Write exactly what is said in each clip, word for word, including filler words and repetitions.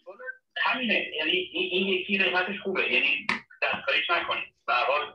همینه، یعنی این یکی قیمتش خوبه، یعنی دستکاریش نکنید. به هر حال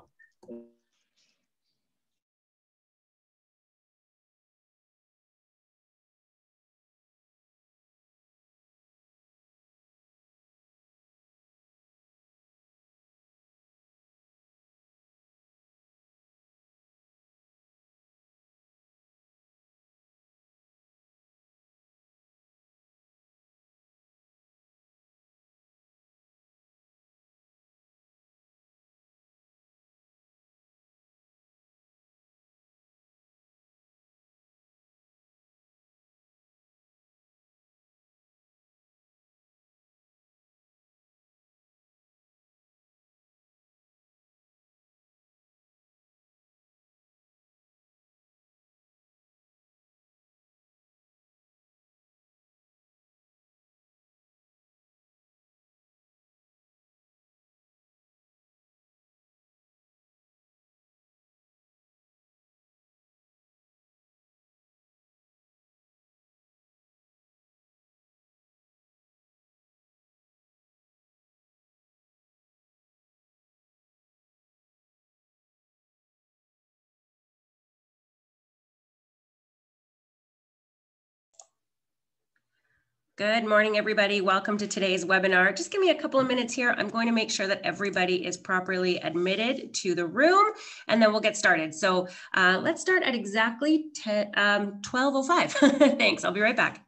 Good morning, everybody. Welcome to today's webinar. Just give me a couple of minutes here. I'm going to make sure that everybody is properly admitted to the room, and then we'll get started. So uh, let's start at exactly twelve oh five. Thanks. I'll be right back.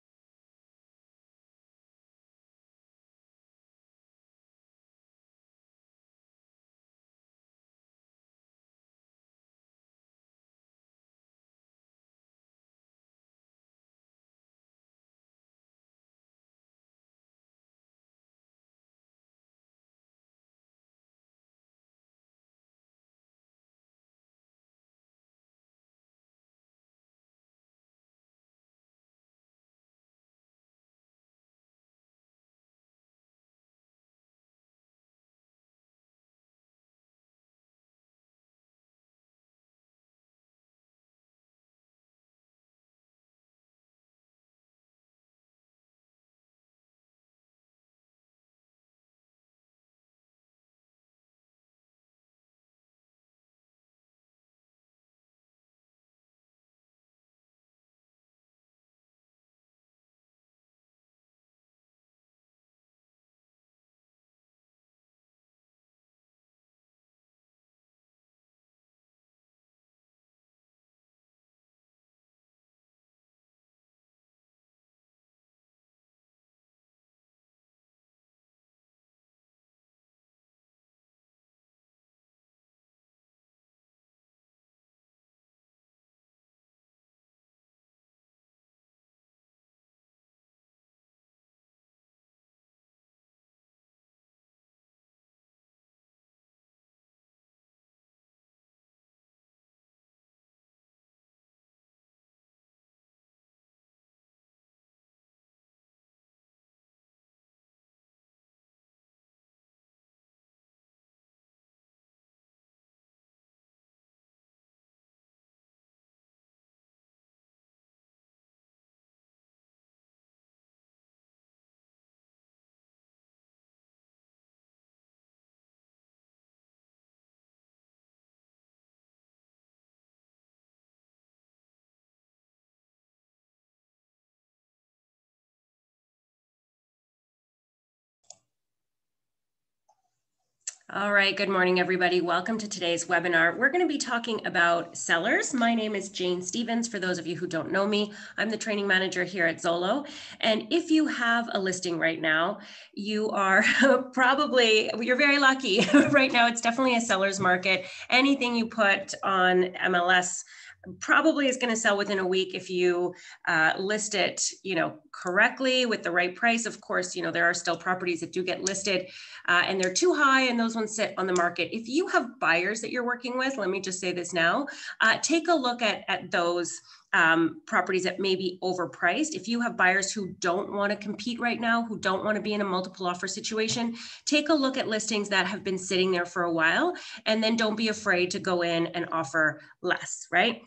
All right, good morning, everybody. Welcome to today's webinar. We're going to be talking about sellers. My name is Jane Stevens. For those of you who don't know me, I'm the training manager here at Zolo. And if you have a listing right now, you are probably, you're very lucky. Right now, it's definitely a seller's market. Anything you put on M L S probably is going to sell within a week if you uh, list it, you know, correctly with the right price. Of course, you know, there are still properties that do get listed uh, and they're too high and those ones sit on the market. If you have buyers that you're working with, let me just say this now, uh, take a look at, at those um, properties that may be overpriced. If you have buyers who don't want to compete right now, who don't want to be in a multiple offer situation, take a look at listings that have been sitting there for a while, and then don't be afraid to go in and offer less, right?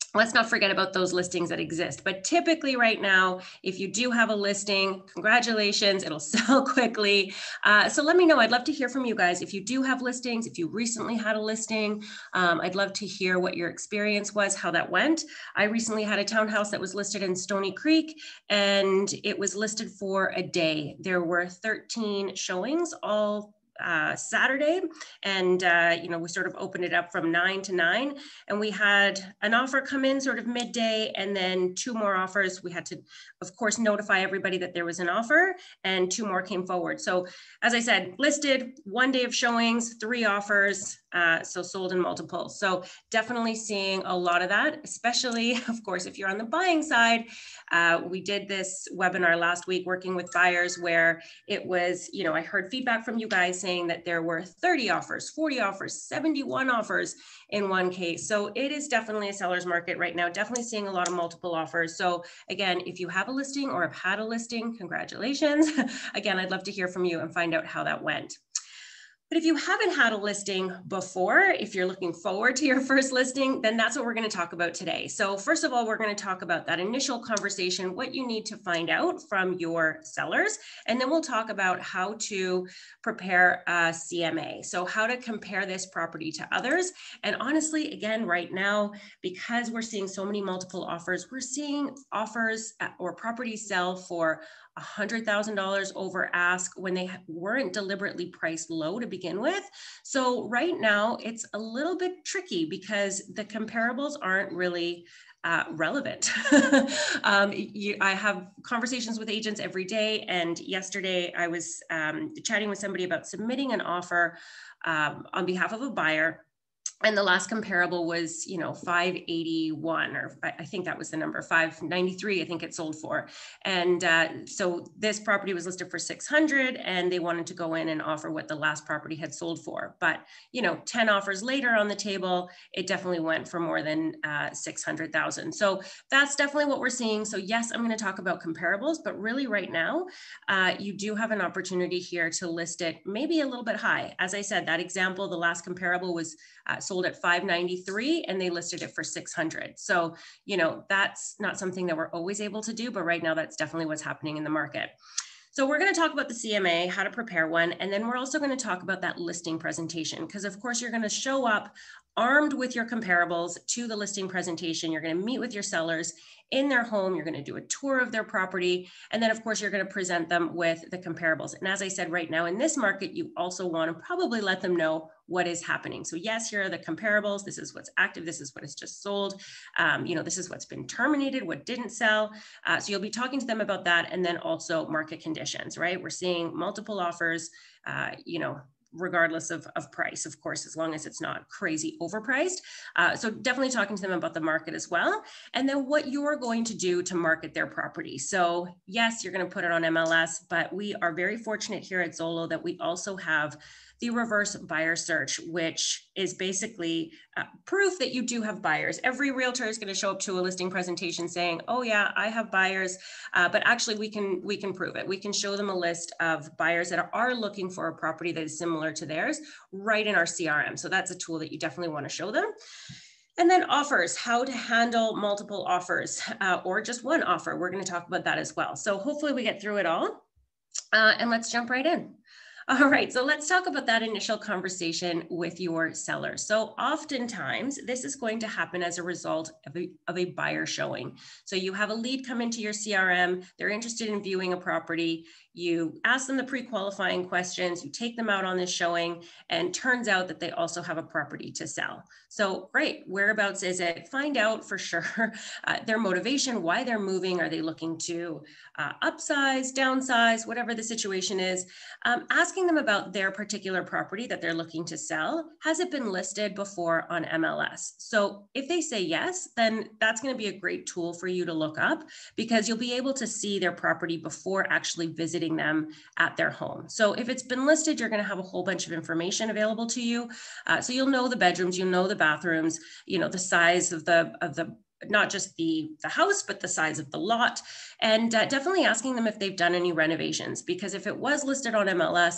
let's not forget about those listings that exist. But typically right now, if you do have a listing, congratulations, it'll sell quickly. Uh, so let me know. I'd love to hear from you guys. If you do have listings, if you recently had a listing, um, I'd love to hear what your experience was, how that went. I recently had a townhouse that was listed in Stony Creek, and it was listed for a day. There were thirteen showings all Uh, Saturday, and uh, you know, we sort of opened it up from nine to nine, and we had an offer come in sort of midday, and then two more offers. We had to, of course, notify everybody that there was an offer, and two more came forward. So as I said, listed, one day of showings, three offers, uh, so sold in multiple. So definitely seeing a lot of that, especially, of course, if you're on the buying side. Uh, we did this webinar last week working with buyers where it was, you know, I heard feedback from you guys saying that there were thirty offers, forty offers, seventy-one offers in one case. So it is definitely a seller's market right now, definitely seeing a lot of multiple offers. So again, if you have a listing or have had a listing, congratulations. Again, I'd love to hear from you and find out how that went. But if you haven't had a listing before, if you're looking forward to your first listing, then that's what we're going to talk about today. So first of all, we're going to talk about that initial conversation, what you need to find out from your sellers, and then we'll talk about how to prepare a C M A. So how to compare this property to others. And honestly, again, right now, because we're seeing so many multiple offers, we're seeing offers or properties sell for one hundred thousand dollars over ask when they weren't deliberately priced low to begin with. So right now it's a little bit tricky because the comparables aren't really uh, relevant. um, you, I have conversations with agents every day, and yesterday I was um, chatting with somebody about submitting an offer um, on behalf of a buyer. And the last comparable was, you know, five eighty-one, or I think that was the number, five ninety-three, I think it sold for. And uh, so this property was listed for six hundred, and they wanted to go in and offer what the last property had sold for. But, you know, ten offers later on the table, it definitely went for more than uh, six hundred thousand. So that's definitely what we're seeing. So yes, I'm going to talk about comparables, but really right now, uh, you do have an opportunity here to list it maybe a little bit high. As I said, that example, the last comparable was uh, sold at five ninety-three, and they listed it for six hundred. So, you know, that's not something that we're always able to do, but right now that's definitely what's happening in the market. So we're going to talk about the C M A, how to prepare one, and then we're also going to talk about that listing presentation, because of course you're going to show up armed with your comparables to the listing presentation. You're going to meet with your sellers in their home. You're going to do a tour of their property. And then of course you're going to present them with the comparables. And as I said, right now in this market, you also want to probably let them know what is happening. So yes, here are the comparables. This is what's active. This is what is just sold. Um, you know, this is what's been terminated, what didn't sell. Uh, so you'll be talking to them about that. And then also market conditions, right? We're seeing multiple offers, uh, you know, regardless of, of price, of course, as long as it's not crazy overpriced. Uh, so definitely talking to them about the market as well. And then what you're going to do to market their property. So yes, you're going to put it on M L S, but we are very fortunate here at Zolo that we also have the reverse buyer search, which is basically uh, proof that you do have buyers. Every realtor is going to show up to a listing presentation saying, oh yeah, I have buyers, uh, but actually we can, we can prove it. We can show them a list of buyers that are, are looking for a property that is similar to theirs right in our C R M. So that's a tool that you definitely want to show them. And then offers, how to handle multiple offers uh, or just one offer. We're going to talk about that as well. So hopefully we get through it all uh, and let's jump right in. All right, so let's talk about that initial conversation with your seller. So oftentimes this is going to happen as a result of a, of a buyer showing. So you have a lead come into your C R M, they're interested in viewing a property, you ask them the pre-qualifying questions, you take them out on this showing, and turns out that they also have a property to sell. So great, whereabouts is it? Find out for sure uh, their motivation, why they're moving. Are they looking to uh, upsize, downsize, whatever the situation is? Um, asking them about their particular property that they're looking to sell. Has it been listed before on M L S? So if they say yes, then that's going to be a great tool for you to look up, because you'll be able to see their property before actually visiting them at their home. So if it's been listed, you're going to have a whole bunch of information available to you. Uh, so you'll know the bedrooms, you'll know the bathrooms, you know, the size of the, of the, not just the, the house, but the size of the lot, and uh, definitely asking them if they've done any renovations, because if it was listed on M L S,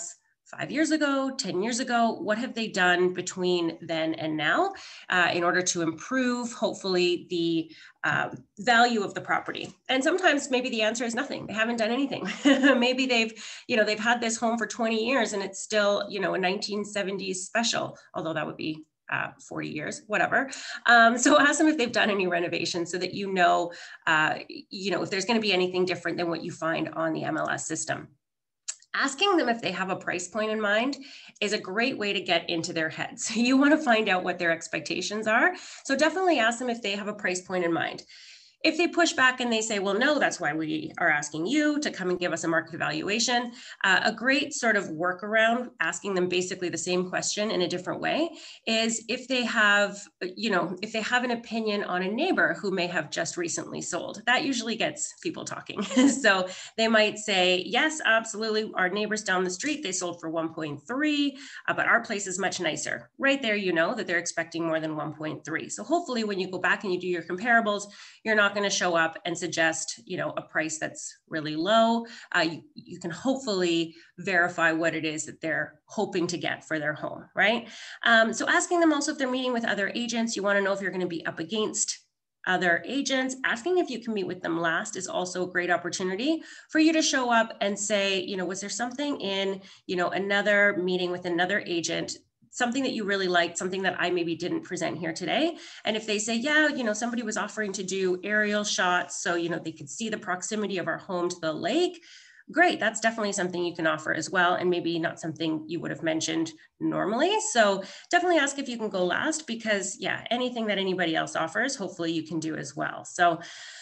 five years ago, ten years ago? What have they done between then and now uh, in order to improve, hopefully, the uh, value of the property? And sometimes maybe the answer is nothing. They haven't done anything. Maybe they've, you know, they've had this home for twenty years and it's still, you know, a nineteen seventies special, although that would be uh, forty years, whatever. Um, so ask them if they've done any renovations so that you know, uh, you know, if there's going to be anything different than what you find on the M L S system. Asking them if they have a price point in mind is a great way to get into their heads. You want to find out what their expectations are. So definitely ask them if they have a price point in mind. If they push back and they say, well, no, that's why we are asking you to come and give us a market evaluation, uh, a great sort of workaround, asking them basically the same question in a different way, is if they have, you know, if they have an opinion on a neighbor who may have just recently sold. That usually gets people talking. So they might say, yes, absolutely, our neighbors down the street, they sold for one point three, uh, but our place is much nicer. Right there, you know that they're expecting more than one point three. So hopefully when you go back and you do your comparables, you're not going to show up and suggest, you know, a price that's really low. Uh, you, you can hopefully verify what it is that they're hoping to get for their home, right? Um, so asking them also if they're meeting with other agents, you want to know if you're going to be up against other agents. Asking if you can meet with them last is also a great opportunity for you to show up and say, you know, was there something in, you know, another meeting with another agent, something that you really liked, something that I maybe didn't present here today? And if they say, yeah, you know, somebody was offering to do aerial shots so, you know, they could see the proximity of our home to the lake, great, that's definitely something you can offer as well, and maybe not something you would have mentioned normally. So definitely ask if you can go last, because yeah, anything that anybody else offers, hopefully you can do as well. So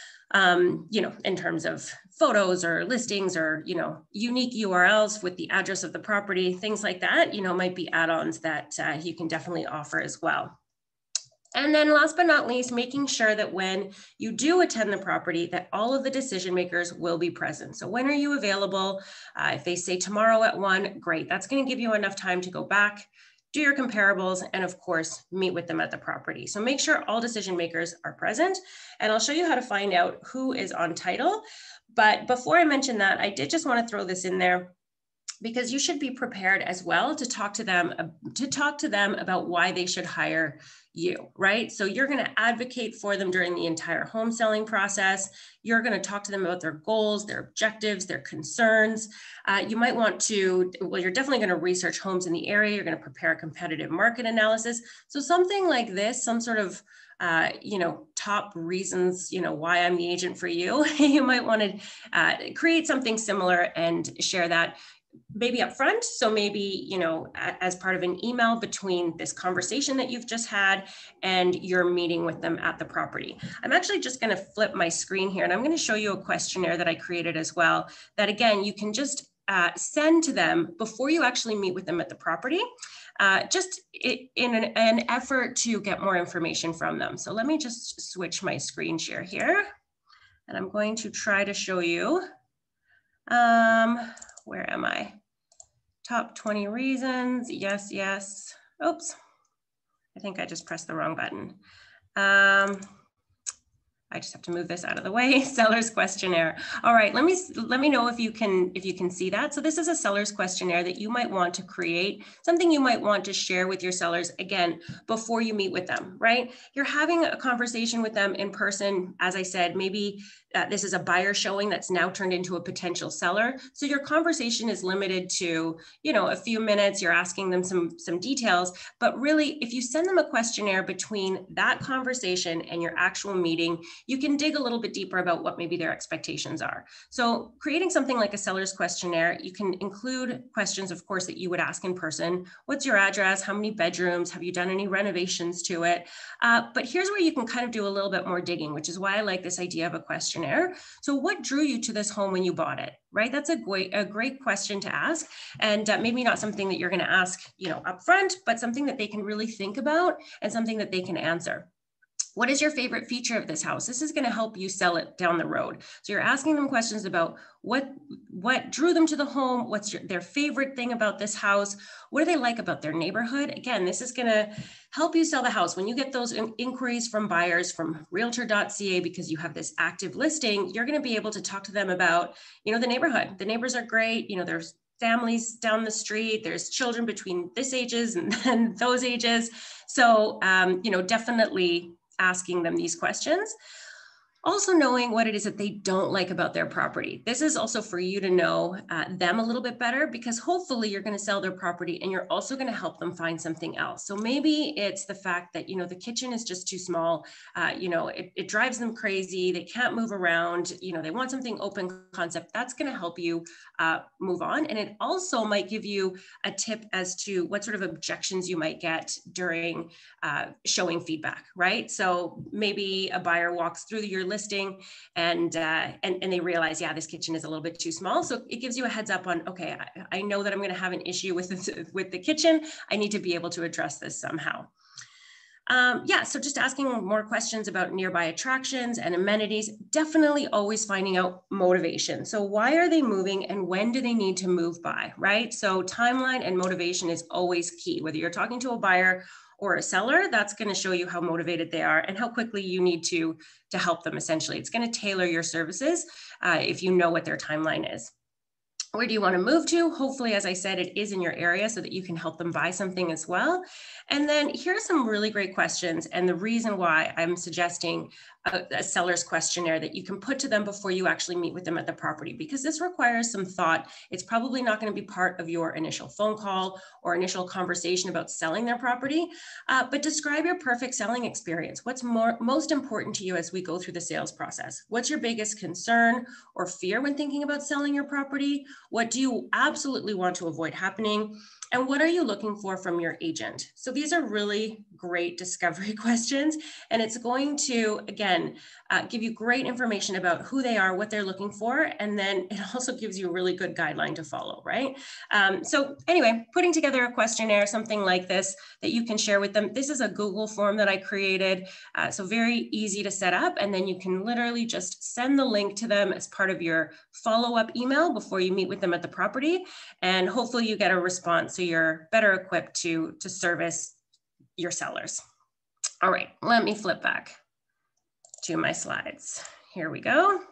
Um, you know, in terms of photos or listings or, you know, unique U R Ls with the address of the property, things like that, you know, might be add-ons that uh, you can definitely offer as well. And then last but not least, making sure that when you do attend the property, that all of the decision makers will be present. So when are you available? Uh, if they say tomorrow at one, great. That's going to give you enough time to go back, do your comparables, and of course, meet with them at the property. So make sure all decision makers are present. And I'll show you how to find out who is on title. But before I mention that, I did just want to throw this in there, because you should be prepared as well to talk to them, to talk to them about why they should hire you, right? So you're going to advocate for them during the entire home selling process. You're going to talk to them about their goals, their objectives, their concerns. Uh, you might want to, well, you're definitely going to research homes in the area. You're going to prepare a competitive market analysis. So something like this, some sort of Uh, you know, top reasons, you know, why I'm the agent for you. You might want to uh, create something similar and share that maybe up front. So maybe, you know, as part of an email between this conversation that you've just had and your meeting with them at the property. I'm actually just going to flip my screen here, and I'm going to show you a questionnaire that I created as well, that again, you can just uh, send to them before you actually meet with them at the property. Uh, just in an, an effort to get more information from them. So let me just switch my screen share here, and I'm going to try to show you, um, where am I? Top twenty reasons, yes, yes. Oops, I think I just pressed the wrong button. Um, I just have to move this out of the way. Seller's questionnaire. All right, let me let me know if you can if you can see that. So this is a seller's questionnaire that you might want to create, something you might want to share with your sellers, again, before you meet with them, right? You're having a conversation with them in person. As I said, maybe uh, this is a buyer showing that's now turned into a potential seller. So your conversation is limited to, you know, a few minutes. You're asking them some some details, but really, if you send them a questionnaire between that conversation and your actual meeting, you can dig a little bit deeper about what maybe their expectations are. So creating something like a seller's questionnaire, you can include questions, of course, that you would ask in person. What's your address? How many bedrooms? Have you done any renovations to it? Uh, but here's where you can kind of do a little bit more digging, which is why I like this idea of a questionnaire. So what drew you to this home when you bought it, right? That's a great, a great question to ask. And uh, maybe not something that you're going to ask, you know, up front, but something that they can really think about and something that they can answer. What is your favorite feature of this house? This is going to help you sell it down the road. So you're asking them questions about what, what drew them to the home, what's your, their favorite thing about this house, what do they like about their neighborhood? Again, this is going to help you sell the house. When you get those in inquiries from buyers from realtor dot c a, because you have this active listing, you're going to be able to talk to them about, you know, the neighborhood. The neighbors are great. You know, there's families down the street, there's children between this ages and, and those ages. So, um, you know, definitely asking them these questions. Also knowing what it is that they don't like about their property. This is also for you to know uh, them a little bit better, because hopefully you're going to sell their property and you're also going to help them find something else. So maybe it's the fact that, you know, the kitchen is just too small. Uh, you know, it, it drives them crazy. They can't move around. You know, they want something open concept. That's going to help you uh, move on. And it also might give you a tip as to what sort of objections you might get during uh, showing feedback, right? So maybe a buyer walks through your listing and, uh, and and they realize, yeah, this kitchen is a little bit too small. So it gives you a heads up on, okay, I, I know that I'm going to have an issue with this, with the kitchen. I need to be able to address this somehow. Um, yeah, so just asking more questions about nearby attractions and amenities, definitely always finding out motivation. So why are they moving and when do they need to move by, right? So timeline and motivation is always key. Whether you're talking to a buyer or a seller, that's going to show you how motivated they are and how quickly you need to, to help them essentially. It's going to tailor your services uh, if you know what their timeline is. Where do you want to move to? Hopefully, as I said, it is in your area so that you can help them buy something as well. And then here are some really great questions. And the reason why I'm suggesting a, a seller's questionnaire that you can put to them before you actually meet with them at the property, because this requires some thought. It's probably not going to be part of your initial phone call or initial conversation about selling their property, uh, but describe your perfect selling experience. What's more, most important to you as we go through the sales process? What's your biggest concern or fear when thinking about selling your property? What do you absolutely want to avoid happening? And what are you looking for from your agent? So these are really great discovery questions. And it's going to, again, uh, give you great information about who they are, what they're looking for. And then it also gives you a really good guideline to follow, right? Um, so anyway, putting together a questionnaire, something like this that you can share with them. This is a Google form that I created. Uh, so very easy to set up. And then you can literally just send the link to them as part of your follow-up email before you meet with them at the property. And hopefully you get a response so you're better equipped to, to service your sellers. All right, let me flip back to my slides. Here we go.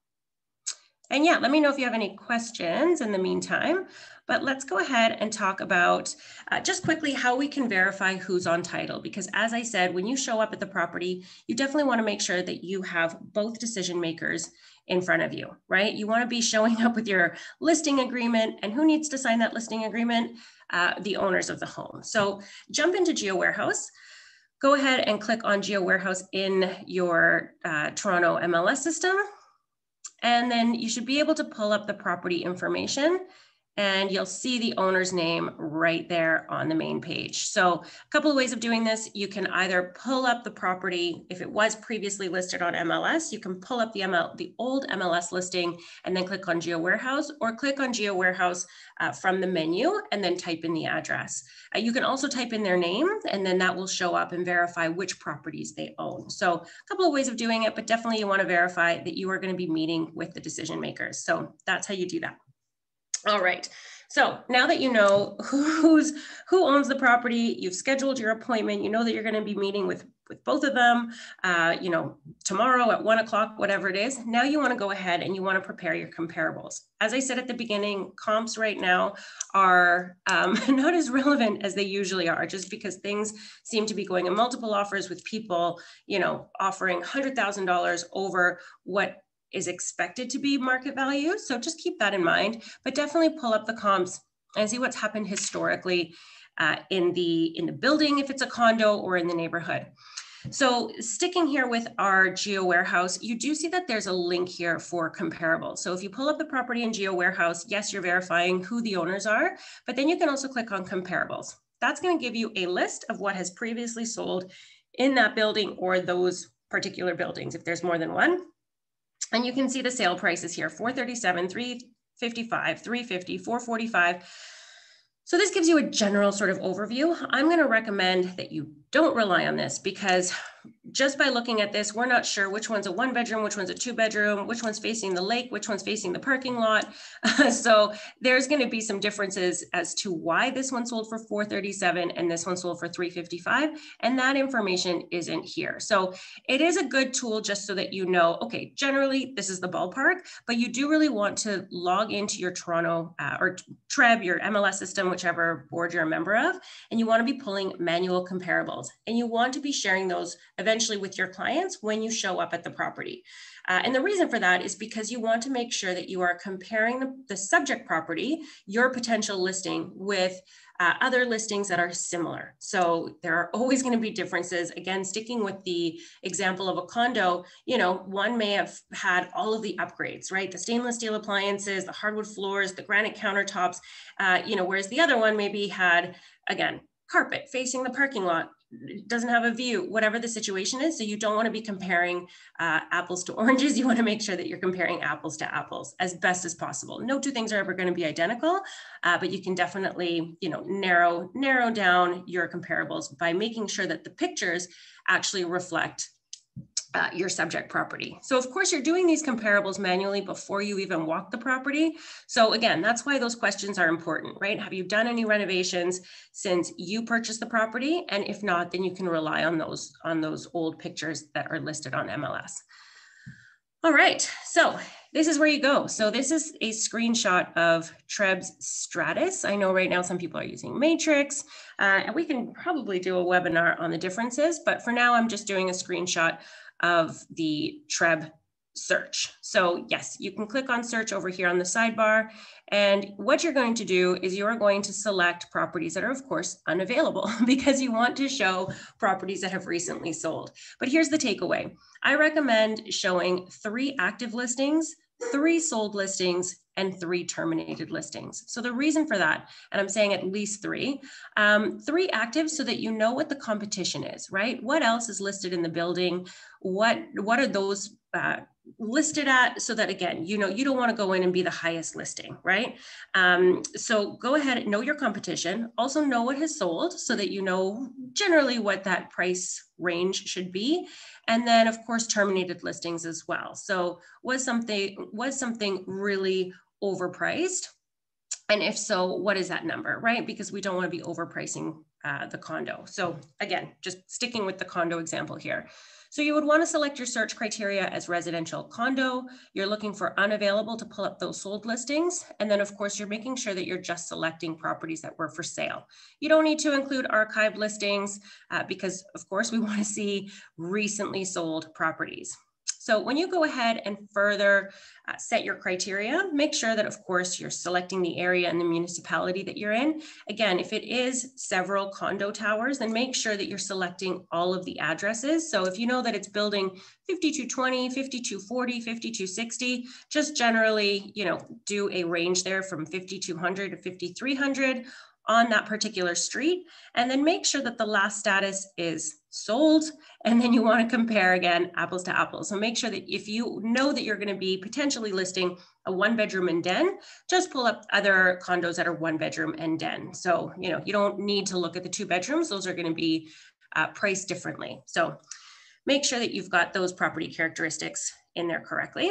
And yeah, let me know if you have any questions in the meantime, but let's go ahead and talk about uh, just quickly how we can verify who's on title. Because as I said, when you show up at the property, you definitely want to make sure that you have both decision makers in front of you, right? You want to be showing up with your listing agreement, and who needs to sign that listing agreement? Uh, the owners of the home. So jump into Geo Warehouse. Go ahead and click on Geo Warehouse in your uh, Toronto M L S system. And then you should be able to pull up the property information, and you'll see the owner's name right there on the main page. So a couple of ways of doing this. You can either pull up the property, if it was previously listed on M L S, you can pull up the, M L, the old M L S listing and then click on Geo Warehouse, or click on Geo Warehouse uh, from the menu and then type in the address. Uh, you can also type in their name, and then that will show up and verify which properties they own. So a couple of ways of doing it, but definitely you want to verify that you are going to be meeting with the decision makers. So that's how you do that. All right, so now that you know who's, who owns the property, you've scheduled your appointment, you know that you're going to be meeting with, with both of them, uh, you know, tomorrow at one o'clock, whatever it is. Now you want to go ahead and you want to prepare your comparables. As I said at the beginning, comps right now are um, not as relevant as they usually are, just because things seem to be going in multiple offers with people, you know, offering one hundred thousand dollars over what is expected to be market value. So just keep that in mind, but definitely pull up the comps and see what's happened historically uh, in the in the building, if it's a condo, or in the neighborhood. So sticking here with our Geo Warehouse, you do see that there's a link here for comparables. So if you pull up the property in Geo Warehouse, yes, you're verifying who the owners are, but then you can also click on comparables. That's going to give you a list of what has previously sold in that building or those particular buildings, if there's more than one. And you can see the sale prices here, four thirty-seven, three fifty-five, three fifty, four forty-five. So this gives you a general sort of overview. I'm going to recommend that you don't rely on this, because just by looking at this, we're not sure which one's a one bedroom, which one's a two bedroom, which one's facing the lake, which one's facing the parking lot. So there's going to be some differences as to why this one sold for four thirty-seven and this one sold for three fifty-five. And that information isn't here. So it is a good tool just so that you know, okay, generally this is the ballpark, but you do really want to log into your Toronto uh, or T R E B, your M L S system, whichever board you're a member of, and you want to be pulling manual comparables. And you want to be sharing those eventually with your clients when you show up at the property. Uh, and the reason for that is because you want to make sure that you are comparing the, the subject property, your potential listing, with uh, other listings that are similar. So there are always going to be differences. Again, sticking with the example of a condo, you know, one may have had all of the upgrades, right? The stainless steel appliances, the hardwood floors, the granite countertops, uh, you know, whereas the other one maybe had, again, carpet facing the parking lot, doesn't have a view, whatever the situation is. So you don't want to be comparing uh, apples to oranges. You want to make sure that you're comparing apples to apples as best as possible. No two things are ever going to be identical, uh, but you can definitely, you know, narrow, narrow down your comparables by making sure that the pictures actually reflect Uh, your subject property. So of course you're doing these comparables manually before you even walk the property. So again, that's why those questions are important, right? Have you done any renovations since you purchased the property? And if not, then you can rely on those, on those old pictures that are listed on M L S. All right, so this is where you go. So this is a screenshot of T R E B's Stratus. I know right now some people are using Matrix, uh, and we can probably do a webinar on the differences, but for now I'm just doing a screenshot of the T R E B search. So yes, you can click on search over here on the sidebar. And what you're going to do is you're going to select properties that are of course unavailable because you want to show properties that have recently sold. But here's the takeaway. I recommend showing three active listings, three sold listings, and three terminated listings. So the reason for that, and I'm saying at least three, um, three active so that you know what the competition is, right? What else is listed in the building? What, what are those uh, listed at, so that again, you know, you don't want to go in and be the highest listing, right? Um, so go ahead and know your competition, also know what has sold so that you know generally what that price range should be. And then of course, terminated listings as well. So was something, was something really overpriced? And if so, what is that number, right? Because we don't want to be overpricing uh, the condo. So again, just sticking with the condo example here. So you would want to select your search criteria as residential condo. You're looking for unavailable to pull up those sold listings. And then of course, you're making sure that you're just selecting properties that were for sale. You don't need to include archived listings uh, because of course we want to see recently sold properties. So when you go ahead and further uh, set your criteria, make sure that, of course, you're selecting the area and the municipality that you're in. Again, if it is several condo towers, then make sure that you're selecting all of the addresses. So if you know that it's building fifty-two twenty, fifty-two forty, fifty-two sixty, just generally, you know, do a range there from fifty-two hundred to fifty-three hundred on that particular street, and then make sure that the last status is sold, and then you want to compare again apples to apples. So make sure that if you know that you're going to be potentially listing a one bedroom and den, just pull up other condos that are one bedroom and den. So, you know, you don't need to look at the two bedrooms. Those are going to be uh, priced differently. So make sure that you've got those property characteristics in there correctly.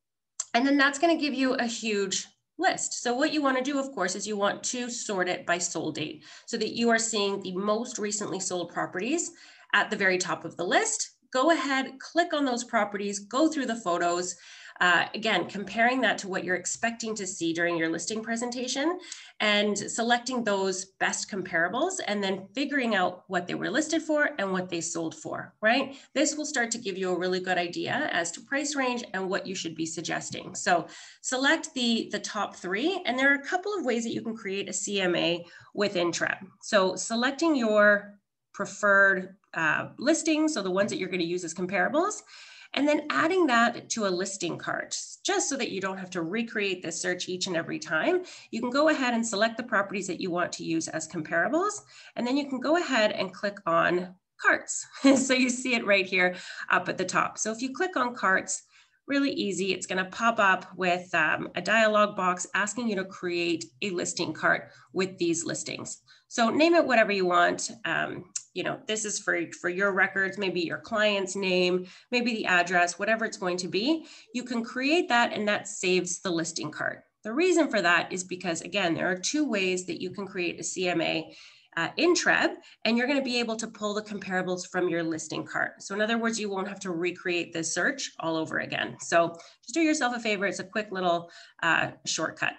And then that's going to give you a huge list. So what you want to do, of course, is you want to sort it by sold date so that you are seeing the most recently sold properties at the very top of the list. Go ahead, click on those properties, go through the photos. Uh, again, comparing that to what you're expecting to see during your listing presentation and selecting those best comparables and then figuring out what they were listed for and what they sold for, right? This will start to give you a really good idea as to price range and what you should be suggesting. So select the, the top three, and there are a couple of ways that you can create a C M A within T R E B. So selecting your preferred uh, listings, so the ones that you're going to use as comparables, and then adding that to a listing cart, just so that you don't have to recreate this search each and every time. You can go ahead and select the properties that you want to use as comparables, and then you can go ahead and click on carts. So you see it right here up at the top. So if you click on carts, Really easy. It's going to pop up with um, a dialog box asking you to create a listing cart with these listings. So name it whatever you want. Um, you know, this is for, for your records, maybe your client's name, maybe the address, whatever it's going to be. You can create that and that saves the listing cart. The reason for that is because, again, there are two ways that you can create a C M A uh, in Treb, and you're going to be able to pull the comparables from your listing cart. So in other words, you won't have to recreate this search all over again. So just do yourself a favor. It's a quick little uh, shortcut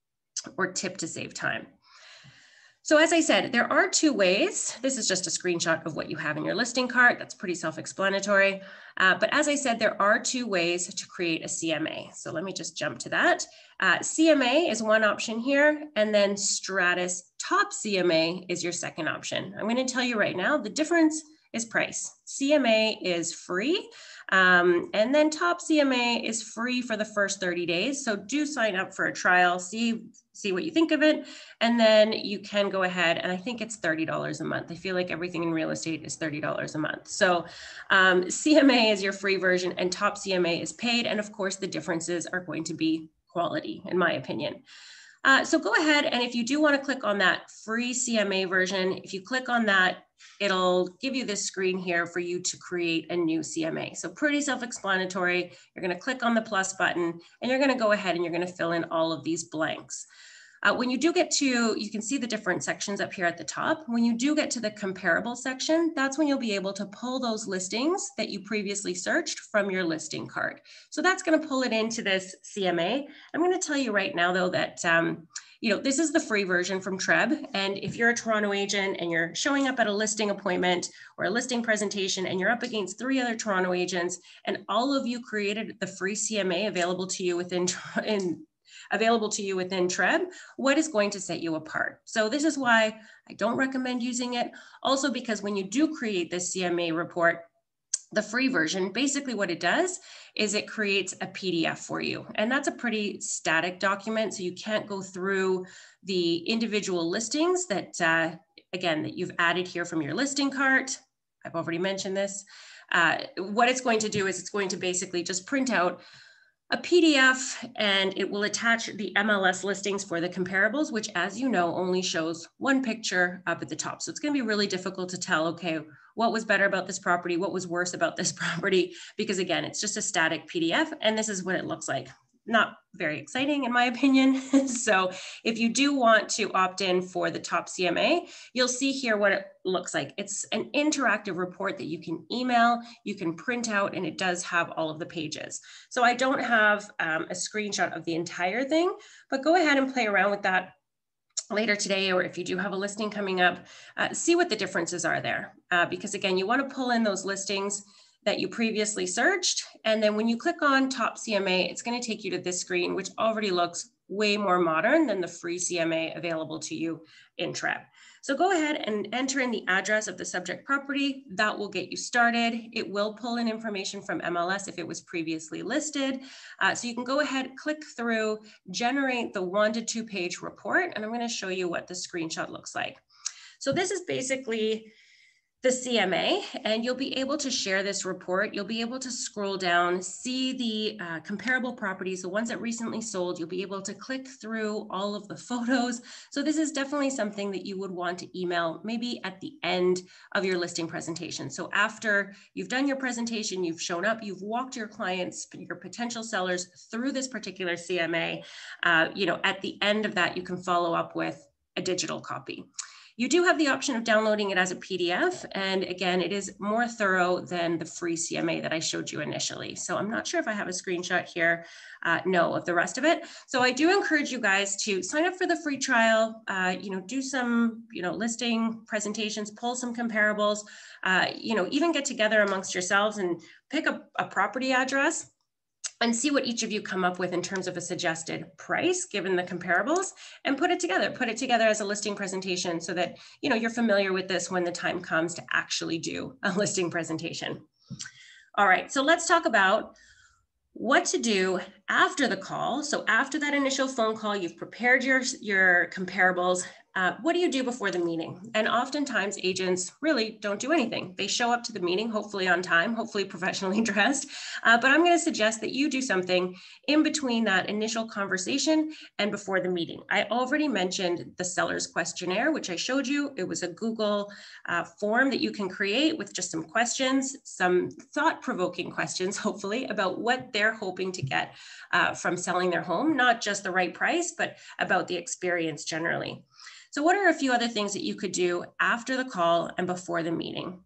or tip to save time. So as I said, there are two ways. This is just a screenshot of what you have in your listing cart. That's pretty self-explanatory. Uh, but as I said, there are two ways to create a C M A. So let me just jump to that. Uh, C M A is one option here, and then Stratus Top C M A is your second option. I'm going to tell you right now, the difference is price. C M A is free, um, and then Top C M A is free for the first thirty days. So do sign up for a trial, see, see what you think of it, and then you can go ahead, and I think it's thirty dollars a month. I feel like everything in real estate is thirty dollars a month. So um, C M A is your free version, and Top C M A is paid, and of course the differences are going to be quality, in my opinion. Uh, so go ahead, and if you do want to click on that free C M A version, if you click on that, it'll give you this screen here for you to create a new C M A. So pretty self-explanatory. You're going to click on the plus button, and you're going to go ahead and you're going to fill in all of these blanks. Uh, when you do get to, you can see the different sections up here at the top. When you do get to the comparable section, that's when you'll be able to pull those listings that you previously searched from your listing cart. So that's going to pull it into this C M A. I'm going to tell you right now, though, that um, you know, this is the free version from Treb. And if you're a Toronto agent and you're showing up at a listing appointment or a listing presentation and you're up against three other Toronto agents and all of you created the free C M A available to you within in available to you within Treb, what is going to set you apart? So this is why I don't recommend using it. Also, because when you do create this C M A report, the free version, basically what it does is it creates a P D F for you. And that's a pretty static document. So you can't go through the individual listings that, uh, again, that you've added here from your listing cart. I've already mentioned this. Uh, what it's going to do is it's going to basically just print out a P D F, and it will attach the M L S listings for the comparables, which, as you know, only shows one picture up at the top. So it's going to be really difficult to tell, okay, what was better about this property? What was worse about this property? Because again, it's just a static P D F, and this is what it looks like. Not very exciting in my opinion. So if you do want to opt in for the Top C M A, you'll see here what it looks like. It's an interactive report that you can email, you can print out, and it does have all of the pages. So I don't have um, a screenshot of the entire thing, but go ahead and play around with that later today, or if you do have a listing coming up, uh, see what the differences are there. Uh, because again, you want to pull in those listings that you previously searched. And then when you click on Top C M A, it's going to take you to this screen, which already looks way more modern than the free C M A available to you in Treb. So go ahead and enter in the address of the subject property. That will get you started. It will pull in information from M L S if it was previously listed. Uh, so you can go ahead, click through, generate the one to two page report. And I'm going to show you what the screenshot looks like. So this is basically the C M A, and you'll be able to share this report. You'll be able to scroll down, see the uh, comparable properties, the ones that recently sold. You'll be able to click through all of the photos. So this is definitely something that you would want to email maybe at the end of your listing presentation. So after you've done your presentation, you've shown up, you've walked your clients, your potential sellers through this particular C M A, uh, you know, at the end of that, you can follow up with a digital copy. You do have the option of downloading it as a P D F. And again, it is more thorough than the free C M A that I showed you initially. So I'm not sure if I have a screenshot here, uh, no, of the rest of it. So I do encourage you guys to sign up for the free trial, uh, you know, do some, you know, listing presentations, pull some comparables, uh, you know, even get together amongst yourselves and pick a, a property address and see what each of you come up with in terms of a suggested price, given the comparables, and put it together, put it together as a listing presentation so that, you know, you're familiar with this when the time comes to actually do a listing presentation. All right, so let's talk about what to do after the call. So after that initial phone call, you've prepared your, your comparables. Uh, what do you do before the meeting? And oftentimes agents really don't do anything. They show up to the meeting, hopefully on time, hopefully professionally dressed. Uh, but I'm going to suggest that you do something in between that initial conversation and before the meeting. I already mentioned the seller's questionnaire, which I showed you. It was a Google uh, form that you can create with just some questions, some thought-provoking questions, hopefully, about what they're hoping to get uh, from selling their home, not just the right price, but about the experience generally. So what are a few other things that you could do after the call and before the meeting?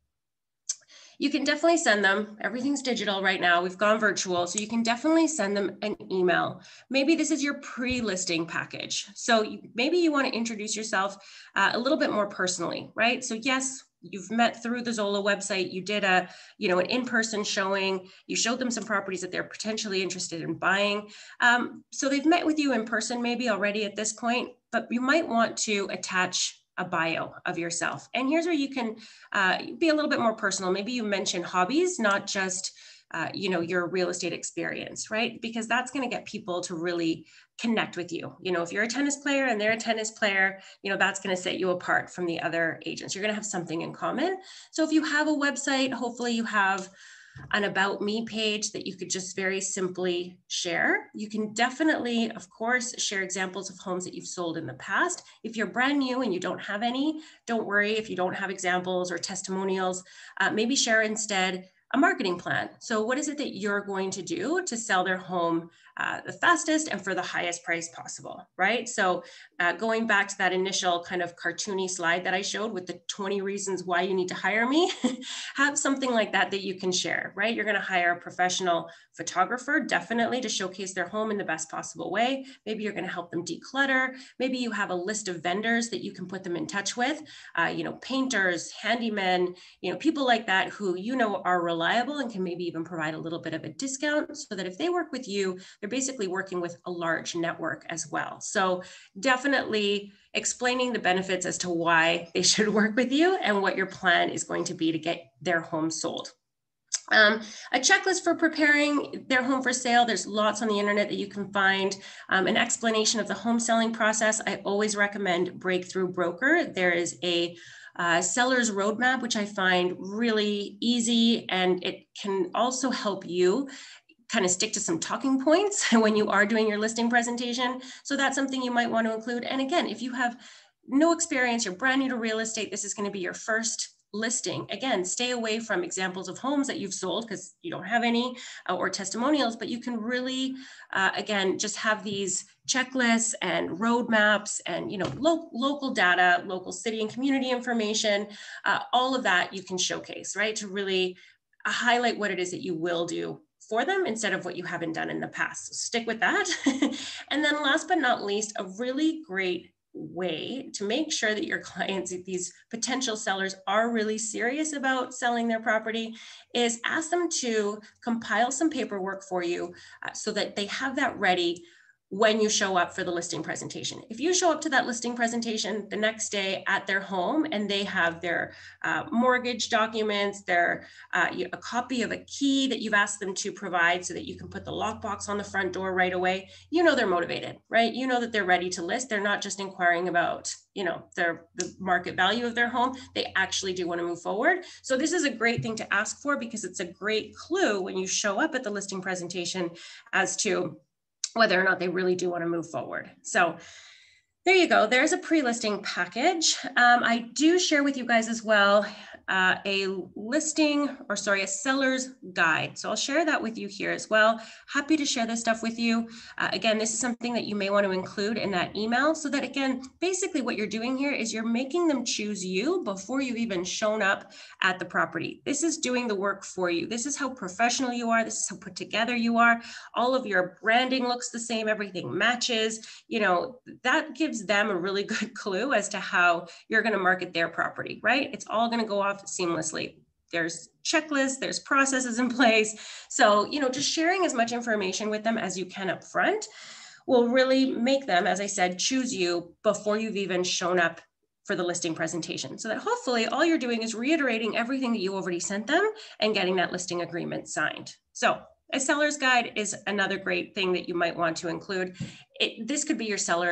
You can definitely send them. Everything's digital right now. We've gone virtual, so you can definitely send them an email. Maybe this is your pre-listing package. So you, maybe you want to introduce yourself uh, a little bit more personally, right? So yes, you've met through the Zolo website. You did a, you know, an in-person showing. You showed them some properties that they're potentially interested in buying. Um, so they've met with you in person maybe already at this point, but you might want to attach a bio of yourself. And here's where you can uh, be a little bit more personal. Maybe you mention hobbies, not just uh, you know, your real estate experience, right? Because that's going to get people to really connect with you. You know, if you're a tennis player and they're a tennis player, you know, that's going to set you apart from the other agents. You're going to have something in common. So if you have a website, hopefully you have an About Me page that you could just very simply share. You can definitely, of course, share examples of homes that you've sold in the past. If you're brand new and you don't have any, don't worry if you don't have examples or testimonials. Uh, maybe share instead a marketing plan. So what is it that you're going to do to sell their home uh, the fastest and for the highest price possible, right? So uh, going back to that initial kind of cartoony slide that I showed with the twenty reasons why you need to hire me, have something like that that you can share, right? You're going to hire a professional photographer, definitely, to showcase their home in the best possible way. Maybe you're going to help them declutter. Maybe you have a list of vendors that you can put them in touch with, uh, you know, painters, handymen, you know, people like that who you know are reliable and can maybe even provide a little bit of a discount, so that if they work with you, they're basically working with a large network as well. So definitely explaining the benefits as to why they should work with you and what your plan is going to be to get their home sold. Um, a checklist for preparing their home for sale. There's lots on the internet that you can find. Um, an explanation of the home selling process. I always recommend Breakthrough Broker. There is a uh, seller's roadmap, which I find really easy, and it can also help you kind of stick to some talking points when you are doing your listing presentation. So that's something you might want to include. And again, if you have no experience, you're brand new to real estate, this is going to be your first listing. Again, stay away from examples of homes that you've sold because you don't have any, uh, or testimonials, but you can really, uh, again, just have these checklists and roadmaps and, you know, lo local data, local city and community information, uh, all of that you can showcase, right? To really uh, highlight what it is that you will do for them instead of what you haven't done in the past. So stick with that. And then last but not least, a really great way to make sure that your clients, these potential sellers, are really serious about selling their property is ask them to compile some paperwork for you uh, so that they have that ready when you show up for the listing presentation. If you show up to that listing presentation the next day at their home and they have their uh, mortgage documents, their uh, a copy of a key that you've asked them to provide so that you can put the lockbox on the front door right away, you know they're motivated, right? You know that they're ready to list. They're not just inquiring about, you know, their the market value of their home. They actually do want to move forward. So this is a great thing to ask for because it's a great clue when you show up at the listing presentation as to whether or not they really do want to move forward. So there you go. There's a pre-listing package. Um, I do share with you guys as well uh, a listing, or sorry, a seller's guide. So I'll share that with you here as well. Happy to share this stuff with you. Uh, again, this is something that you may want to include in that email so that, again, basically what you're doing here is you're making them choose you before you've even shown up at the property. This is doing the work for you. This is how professional you are. This is how put together you are. All of your branding looks the same. Everything matches. You know, that gives them a really good clue as to how you're going to market their property, right? It's all going to go off seamlessly. There's checklists, there's processes in place. So, you know, just sharing as much information with them as you can up front will really make them, as I said, choose you before you've even shown up for the listing presentation. So that hopefully all you're doing is reiterating everything that you already sent them and getting that listing agreement signed. So a seller's guide is another great thing that you might want to include. It, this could be your seller's